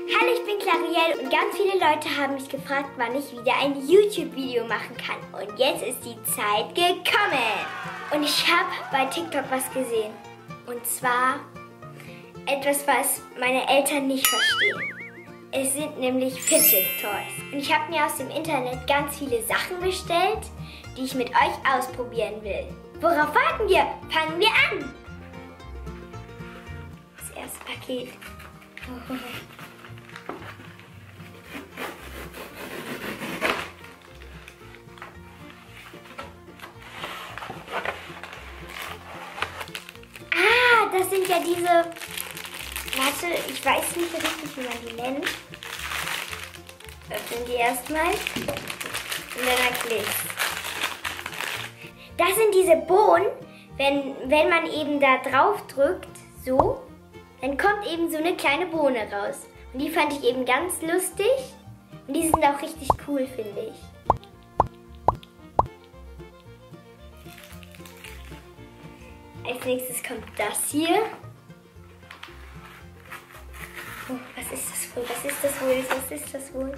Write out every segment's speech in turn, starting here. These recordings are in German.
Hallo, ich bin Clarielle und ganz viele Leute haben mich gefragt, wann ich wieder ein YouTube-Video machen kann. Und jetzt ist die Zeit gekommen. Und ich habe bei TikTok was gesehen. Und zwar etwas, was meine Eltern nicht verstehen. Es sind nämlich Fidget Toys. Und ich habe mir aus dem Internet ganz viele Sachen bestellt, die ich mit euch ausprobieren will. Worauf warten wir? Fangen wir an! Das erste Paket. Das sind ja diese, warte, ich weiß nicht richtig, wie man die nennt. Öffnen die erstmal und dann erkläre ich. Das sind diese Bohnen, wenn man eben da drauf drückt, so, dann kommt eben so eine kleine Bohne raus. Und die fand ich eben ganz lustig und die sind auch richtig cool, finde ich. Als nächstes kommt das hier. Oh, was ist das wohl? Was ist das wohl? Was ist das wohl?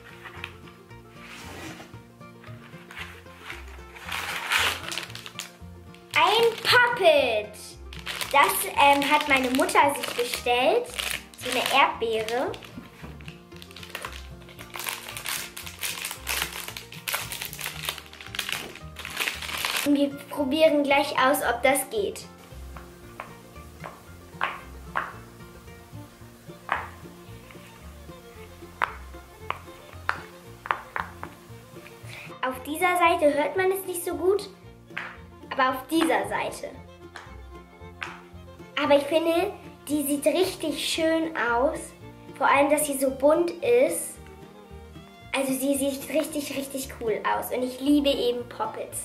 Ein Puppet. Das hat meine Mutter sich bestellt. So eine Erdbeere. Und wir probieren gleich aus, ob das geht. Auf dieser Seite hört man es nicht so gut, aber auf dieser Seite. Aber ich finde, die sieht richtig schön aus. Vor allem, dass sie so bunt ist. Also sie sieht richtig, richtig cool aus. Und ich liebe eben Puppets.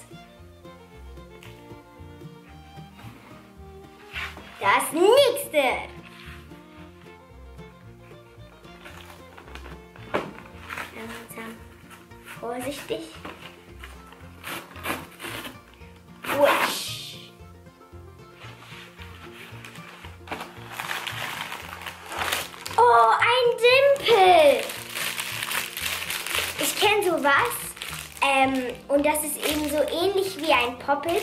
Das nächste. Langsam, vorsichtig. Wusch. Oh, ein Dimpel. Ich kenne sowas. Und das ist eben so ähnlich wie ein Puppet.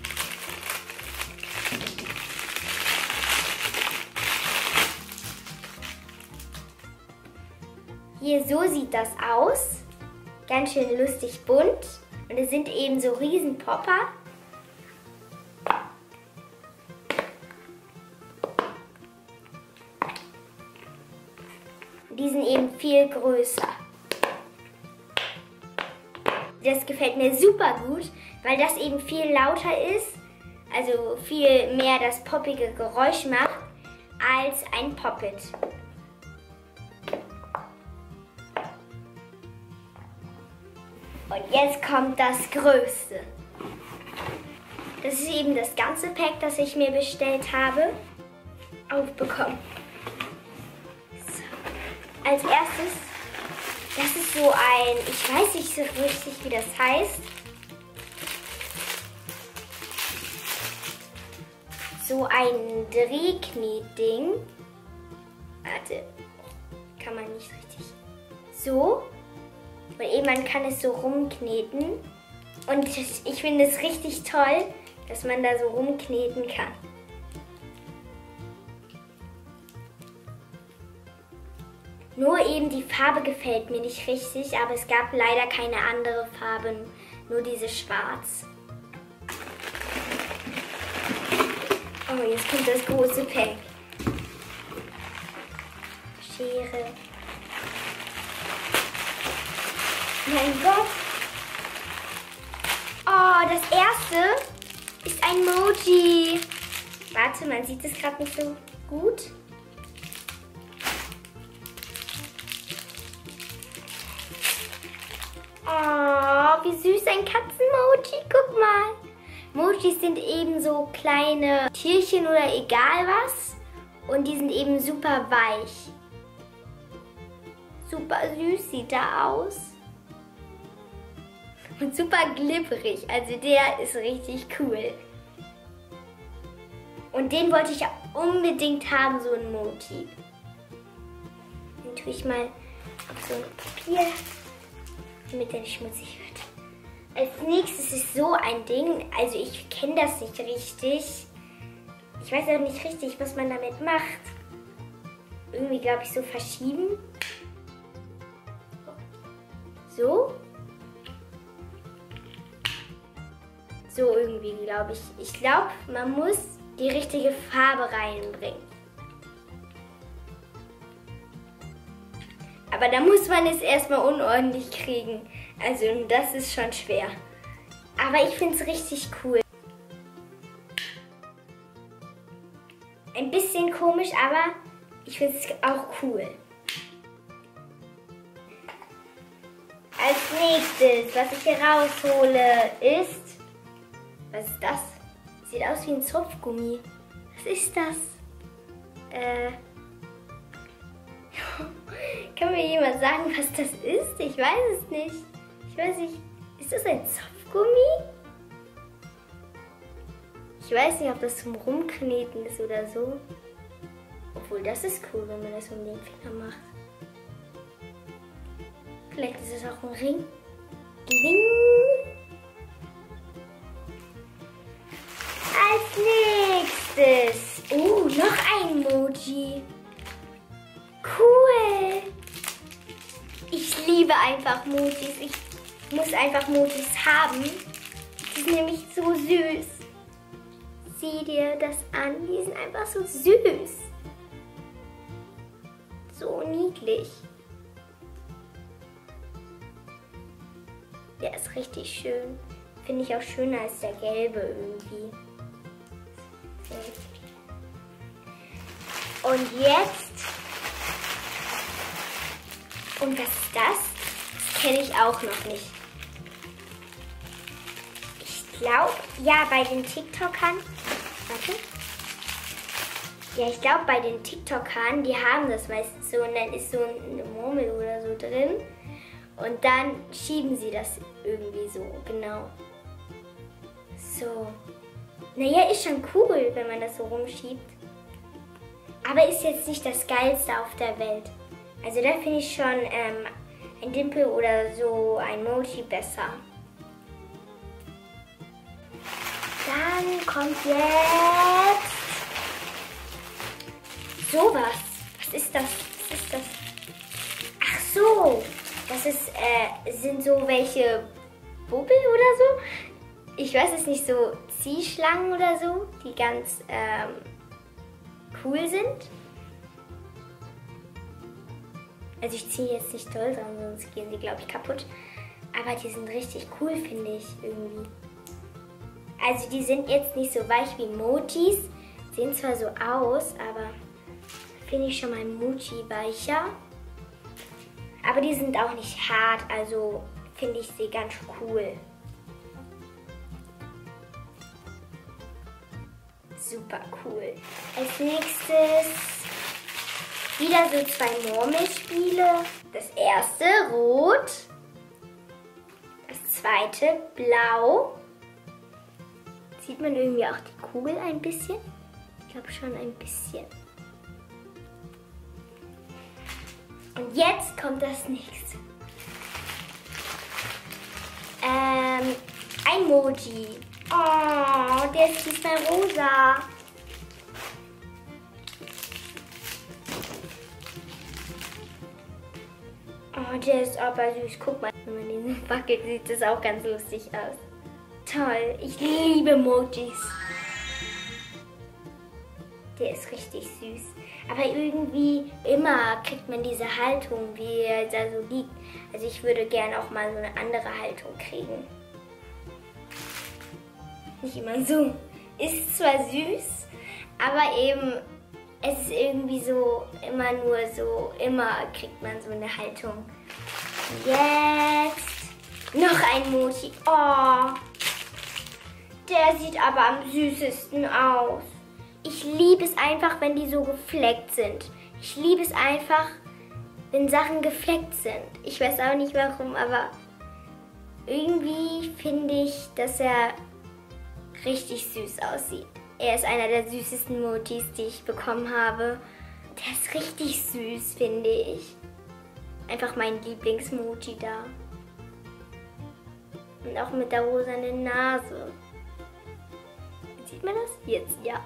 Hier, so sieht das aus. Ganz schön lustig bunt. Und es sind eben so Riesenpopper. Die sind eben viel größer. Das gefällt mir super gut, weil das eben viel lauter ist. Also viel mehr das poppige Geräusch macht als ein Puppet. Und jetzt kommt das Größte. Das ist eben das ganze Pack, das ich mir bestellt habe, aufbekommen. So. Als erstes, das ist so ein, ich weiß nicht so richtig, wie das heißt. So ein Drehknetding. Warte, kann man nicht richtig. So. Und eben man kann es so rumkneten. Und ich finde es richtig toll, dass man da so rumkneten kann. Nur eben die Farbe gefällt mir nicht richtig, aber es gab leider keine andere Farbe, nur diese schwarz. Oh, jetzt kommt das große Pack. Schere. Mein Gott. Oh, das erste ist ein Moji. Warte, man sieht es gerade nicht so gut. Oh, wie süß ein Katzenmoji. Guck mal. Mojis sind eben so kleine Tierchen oder egal was. Und die sind eben super weich. Super süß sieht er aus. Und super glibberig. Also der ist richtig cool. Und den wollte ich unbedingt haben, so ein Moji. Den tue ich mal auf so ein Papier, damit der nicht schmutzig wird. Als nächstes ist so ein Ding, also ich kenne das nicht richtig. Ich weiß auch nicht richtig, was man damit macht. Irgendwie, glaube ich, so verschieben. So. So irgendwie, glaube ich. Ich glaube, man muss die richtige Farbe reinbringen. Aber da muss man es erstmal unordentlich kriegen. Also das ist schon schwer. Aber ich finde es richtig cool. Ein bisschen komisch, aber ich finde es auch cool. Als nächstes, was ich hier raushole, ist... Was ist das? Sieht aus wie ein Zupfgummi. Was ist das? Kann mir jemand sagen, was das ist? Ich weiß es nicht. Ich weiß nicht. Ist das ein Zopfgummi? Ich weiß nicht, ob das zum Rumkneten ist oder so. Obwohl, das ist cool, wenn man das um den Finger macht. Vielleicht ist es auch ein Ring. Ding! Als nächstes. Noch ein Emoji. Cool. Ich liebe einfach Emojis. Ich muss einfach Emojis haben. Die sind nämlich so süß. Sieh dir das an. Die sind einfach so süß. So niedlich. Der ist richtig schön. Finde ich auch schöner als der gelbe irgendwie. So. Und jetzt... Und was ist das? Das kenne ich auch noch nicht. Ich glaube, ja, bei den TikTokern... Warte. Ja, ich glaube, bei den TikTokern, die haben das meistens so und dann ist so eine Murmel oder so drin. Und dann schieben sie das irgendwie so, genau. So. Naja, ist schon cool, wenn man das so rumschiebt. Aber ist jetzt nicht das Geilste auf der Welt. Also da finde ich schon ein Dimpel oder so ein Emoji besser. Dann kommt jetzt sowas. Was ist das? Was ist das? Ach so. Das ist, sind so welche Bubbel oder so. Ich weiß es nicht, so Ziehschlangen oder so, die ganz cool sind. Also ich ziehe jetzt nicht doll dran, sonst gehen sie, glaube ich, kaputt. Aber die sind richtig cool, finde ich, irgendwie. Also die sind jetzt nicht so weich wie Emojis. Sehen zwar so aus, aber finde ich schon mal Emoji weicher. Aber die sind auch nicht hart, also finde ich sie ganz cool. Super cool. Als nächstes wieder so zwei Murmelspiele. Das erste rot, das zweite blau. Sieht man irgendwie auch die Kugel ein bisschen? Ich glaube schon ein bisschen. Und jetzt kommt das nächste. Ein Emoji. Oh, der ist diesmal rosa. Oh, der ist aber süß. Guck mal, wenn man den so wackelt, sieht das auch ganz lustig aus. Toll, ich liebe Emojis. Der ist richtig süß. Aber irgendwie immer kriegt man diese Haltung, wie er da so liegt. Also ich würde gerne auch mal so eine andere Haltung kriegen. Nicht immer so. Ist zwar süß, aber eben es ist irgendwie so immer nur so, immer kriegt man so eine Haltung. Jetzt noch ein Emoji. Oh, der sieht aber am süßesten aus. Ich liebe es einfach, wenn die so gefleckt sind. Ich liebe es einfach, wenn Sachen gefleckt sind. Ich weiß auch nicht warum, aber irgendwie finde ich, dass er richtig süß aussieht. Er ist einer der süßesten Emojis, die ich bekommen habe. Der ist richtig süß, finde ich. Einfach mein Lieblingsmoji da. Und auch mit der rosanen Nase. Sieht man das? Jetzt, ja.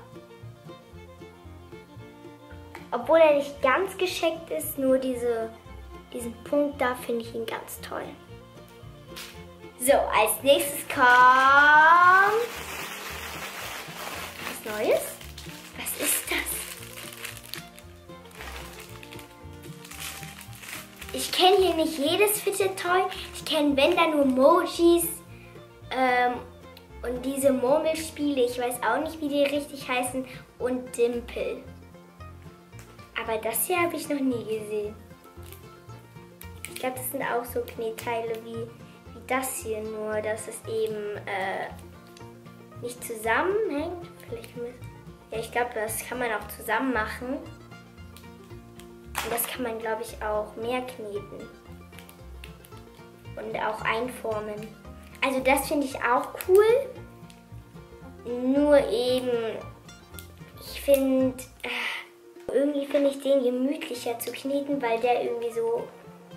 Obwohl er nicht ganz gescheckt ist, nur diesen Punkt da finde ich ihn ganz toll. So, als nächstes kommt was Neues. Was ist das? Ich kenne hier nicht jedes Fidget Toy. Ich kenne, wenn dann nur Mojis und diese Murmelspiele. Ich weiß auch nicht, wie die richtig heißen. Und Dimple. Aber das hier habe ich noch nie gesehen. Ich glaube, das sind auch so Knetteile wie das hier, nur dass es eben nicht zusammenhängt. Ja, ich glaube, das kann man auch zusammen machen. Und das kann man, glaube ich, auch mehr kneten. Und auch einformen. Also das finde ich auch cool. Nur eben, irgendwie finde ich den gemütlicher zu kneten, weil der irgendwie so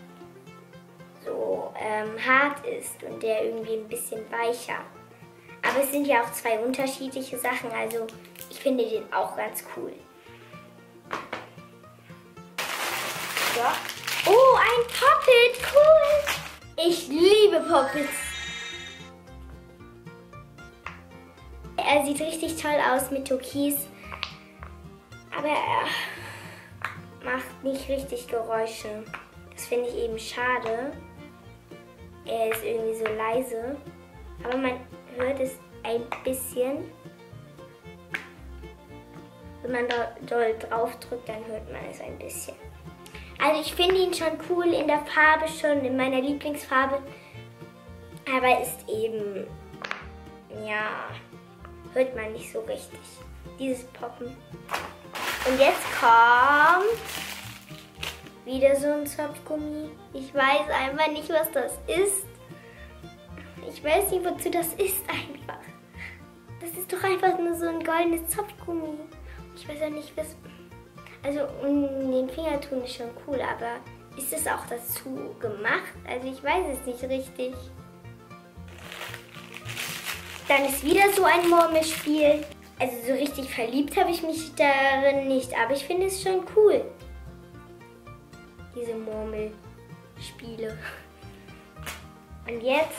hart ist und der irgendwie ein bisschen weicher. Aber es sind ja auch zwei unterschiedliche Sachen, also ich finde den auch ganz cool. So. Oh, ein Poppet, cool! Ich liebe Poppets. Er sieht richtig toll aus mit Türkis, aber er macht nicht richtig Geräusche. Das finde ich eben schade. Er ist irgendwie so leise, aber man hört es ein bisschen. Wenn man doll drauf drückt, dann hört man es ein bisschen. Also ich finde ihn schon cool in der Farbe, schon in meiner Lieblingsfarbe. Aber ist eben, ja, hört man nicht so richtig. Dieses Poppen. Und jetzt kommt wieder so ein Zopfgummi. Ich weiß einfach nicht, was das ist. Ich weiß nicht, wozu das ist einfach. Das ist doch einfach nur so ein goldenes Zopfgummi. Ich weiß auch nicht, was... Also, um den Finger tun ist schon cool, aber ist es auch dazu gemacht? Also, ich weiß es nicht richtig. Dann ist wieder so ein Murmelspiel. Also, so richtig verliebt habe ich mich darin nicht, aber ich finde es schon cool. Diese Murmelspiele. Und jetzt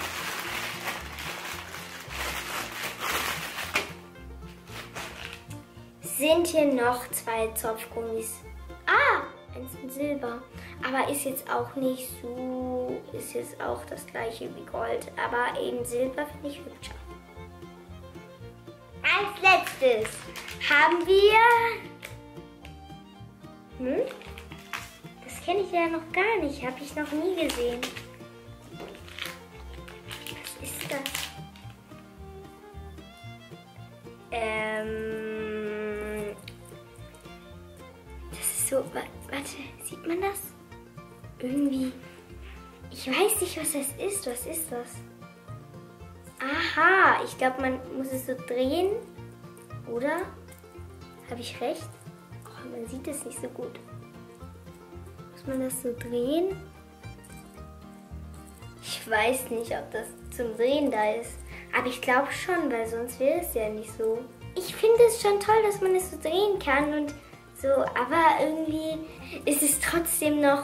sind hier noch zwei Zopfgummis. Ah, eins in Silber. Aber ist jetzt auch nicht so, ist jetzt auch das gleiche wie Gold. Aber eben Silber finde ich hübscher. Als letztes haben wir... Das kenne ich ja noch gar nicht. Habe ich noch nie gesehen. Was ist das? Das ist so... Warte, sieht man das? Irgendwie... Ich weiß nicht, was das ist. Was ist das? Aha, ich glaube, man muss es so drehen. Oder? Habe ich recht? Oh, man sieht es nicht so gut. Muss man das so drehen? Ich weiß nicht, ob das zum Drehen da ist. Aber ich glaube schon, weil sonst wäre es ja nicht so. Ich finde es schon toll, dass man es so drehen kann und so. Aber irgendwie ist es trotzdem noch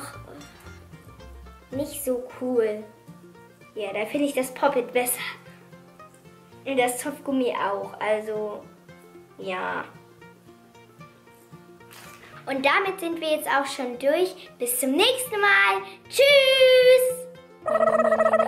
nicht so cool. Ja, da finde ich das Poppet besser. Und das Zopfgummi auch, also ja. Und damit sind wir jetzt auch schon durch. Bis zum nächsten Mal. Tschüss!